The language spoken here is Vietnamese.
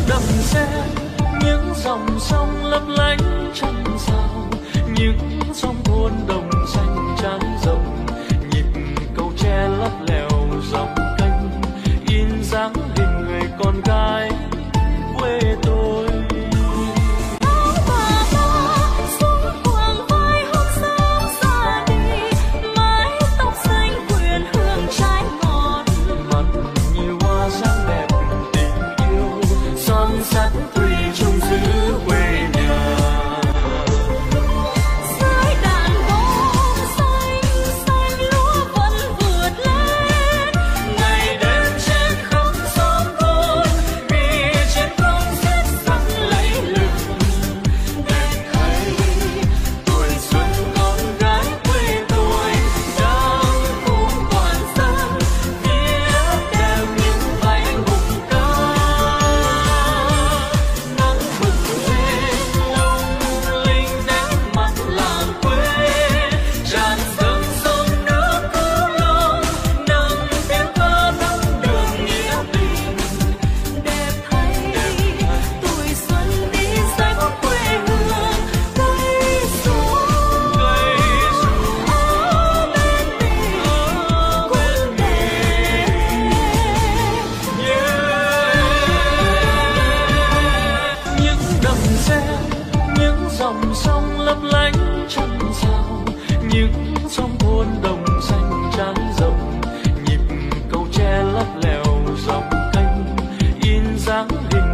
đầm sen, những dòng sông lấp lánh chân sao, những sông thôn đồng xanh trải rộng, nhịp cầu tre lấp lèo dòng kênh, in dáng hình người con gái quê tôi. Sắt thủy chung giữ quê nhà. Dưới đàn bóng xanh xanh lúa vẫn vượt lên, ngày đêm trên khắp xóm thôn, vì chiến công giết giặc lấy lừng. Đẹp thay tuổi xuân con gái quê tôi đang cùng toàn dân viết theo những bài anh hùng ca. Dòng sông lấp lánh chân sao, những sông thôn đồng xanh trải rộng, nhịp cầu tre lấp lèo dòng kênh, in dáng hình